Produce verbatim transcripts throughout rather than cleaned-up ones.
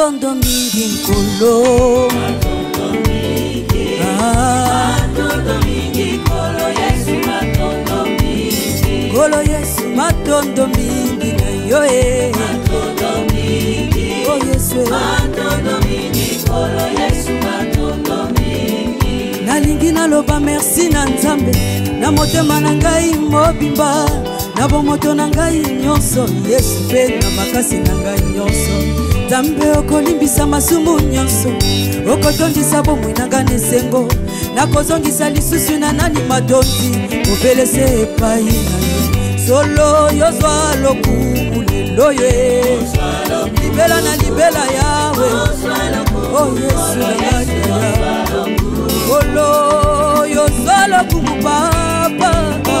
matondo mingi nkolo matondo mingi ah matondo mingi kolo Yesu matondo mingi kolo Yesu matondo mingi na yo e matondo mingi oh Yesu matondo mingi kolo Yesu matondo mingi nalingi naloba merci na Nzambe na motema na ngai mobimba na bomoto na ngai nyonso Yesu pe na makasi na ngai nyonso Nzambe okolimbisa masumu nyonso okotondisa bomoi na ngai nesengo nakozongisa lisusu na nani matondi obelese epai na yo solo yozwa lokumu lelo ye libela na libela yawe oh Yesu na ngai solo yozwa lokumu papa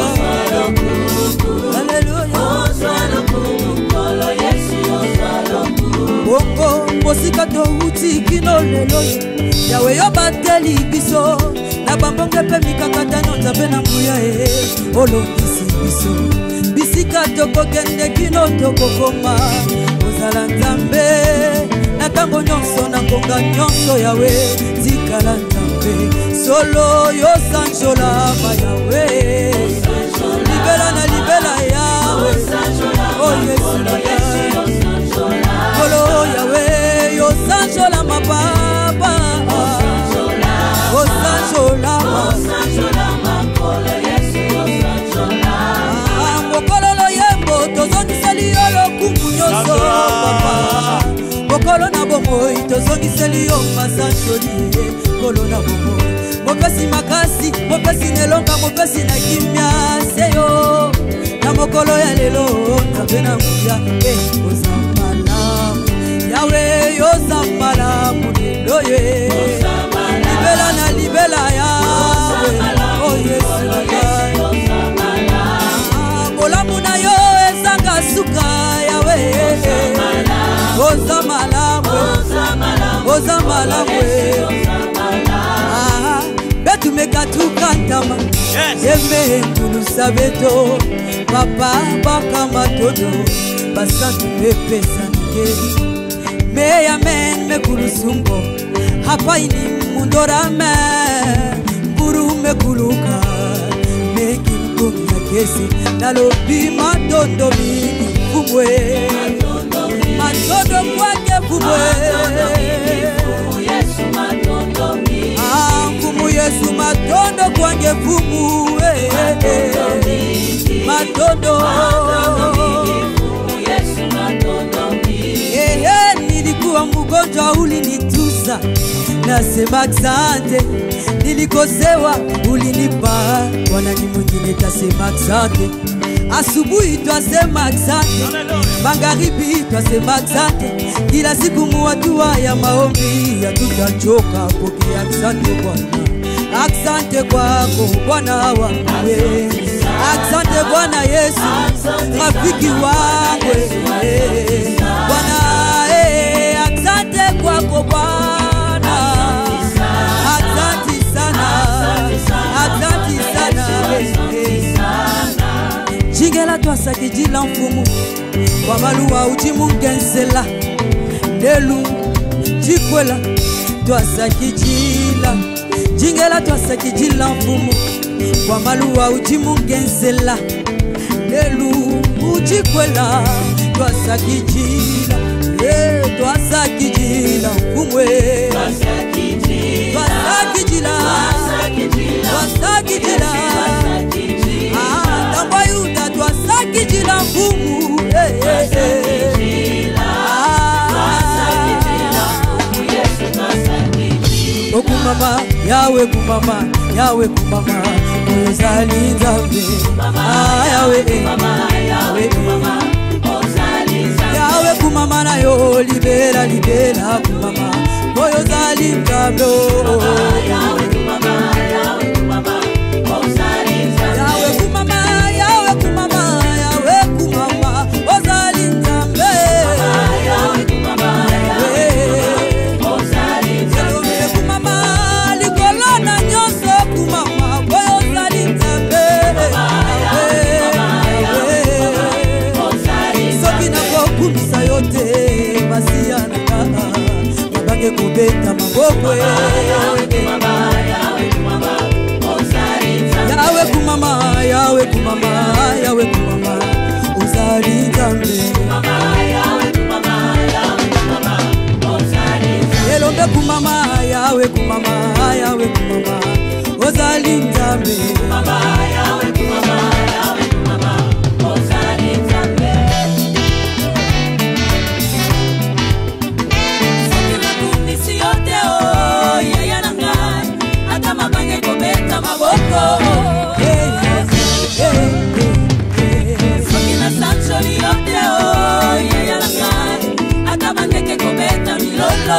Bongo mosika to uti kino lelo yawe yo bateli biso na bambonge pe mikakata no Nzambe na mbuya e olongisi biso bisika to kokende kino to kokoma ozala Nzambe na tango nyonso na konga nyonso yawe zikala Nzambe solo yo sanjola ma yawe libela na libela yawe oh Yesu na Kolo yawe yo sanjola ma papa o sanjola o sanjola ma kolo Yesu o sanjola mokolo lo yembo tozongiseli yo lokumu nyonso papa mokolo na bomoi tozongiseli yo masanjoli kolo na bomoi mopesi makasi mopesi nelonga mopesi na kimia seyo na mokolo ya lelo Nzambe na nguya e ozambala yawe yozambala mulelo ye libela na libela yawe oh Yesu na ngai bolamu na yo ezanga suka yawe ozambala ozambala betu mekatu kantama yeme kulu sabeto papa bakama todo basantu pepesa nige me amen me kulu sumbo hapa ini mundora me buru me kuluka me kimkumi ya kesi nalobi matondo mingi fumwe matondo kwake fumwe Yesu matondo mingi ah fumu Yesu matondo kwake fumwe matondo Yesu matondo mingi eh nilikuwa mgonjwa ulinituza nasema asante nilikosewa ulinipa Bwana ni mwingine tasema asante asubuhi twasema asante magharibi twasema asante kila siku muatua ya maombi hatutachoka pokea asante Bwana asante kwako Bwana wangu asante Bwana Yesu rafiki wangu Bwana eh asante kwako Bwana asante sana asante sana jingela twasaki jila mfumu kwa maluwa uchimungensela nelu jikwela twasaki jila jingela twasaki jila mfumu kwa maluwa uchimungensela nelu ujikwela twasaki jila eh twasaki jila mfumwe twasaki jila twasaki jila twasaki jila ah tamba yuda twasaki jila mfumu eh eh jila twasaki jila Yesu twasaki jila okumama yawe kumama yawe kumama ozali Nzambe ah yawe mama yawe kumama ozali Nzambe yawe kumama na yo libera libera kumama ozali Nzambe yawe kumama yawe kumama ozali Nzambe yawe kumama yawe kumama yawe kumama ozali Nzambe yawe kumama yawe ozali Nzambe kumama likolona nyonso kumama ozali Nzambe soki na kokumisa yote basiana Yahweh Yahweh kumama Yahweh kumama Yahweh kumama Ozali Nzambe Elombe kumama Yahweh kumama Yahweh kumama Ozali Nzambe kumama Yahweh kumama Yahweh kumama Ozali Nzambe Sokina kumisi yote o yeye nangai hata mabange kobeta maboko Sokina sancholi yote o yeye nangai hata bandeke kobeta milolo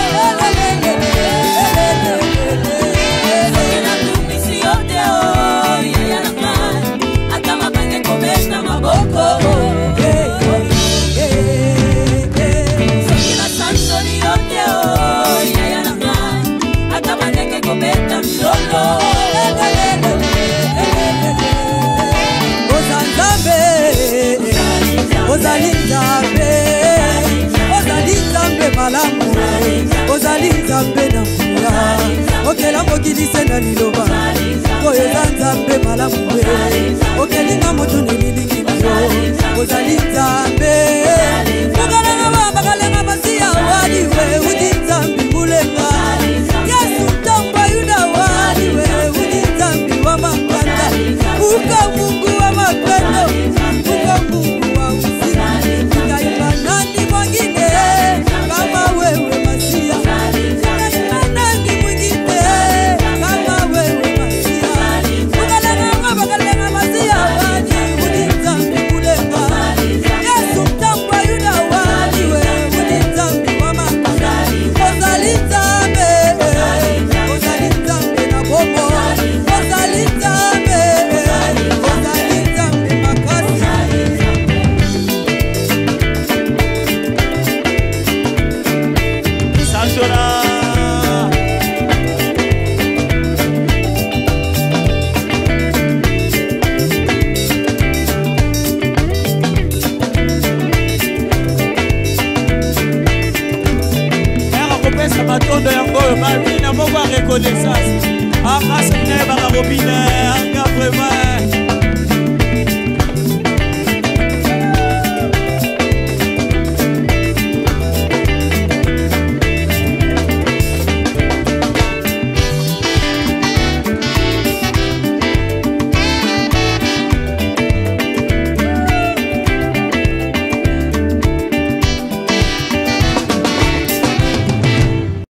Ozali Nzambe Ozali Nzambe malamu Ozali Nzambe na kuya Okela mokili sena liloba Oyo Nzambe malamu Okelinga moto nililingi biyo Ozali Nzambe Mugalenga bamba galenga masiya waliwe Udi Nzambi mulenga Yesu mtamba yuda waliwe Udi Nzambi wa makanda Uka Mungu wa mapendo Uka Mungu wa uzima Ukaimba nani mwingine Kama wewe masia Ukaimba nani mwingine Kama wewe masia Ukalenga ngaba kalenga masia wani Udi Nzambi mulenga Yesu mtamba yuda waliwe Udi Nzambi wa makanda Ozali Nzambe Ozali Nzambe na bobo Ozali Nzambe Ozali Nzambe makasi Sanchona Mère kopesa matondo yango mabina moko reconnaissance. Ah, ça n'est pas la robine, anga vraiment.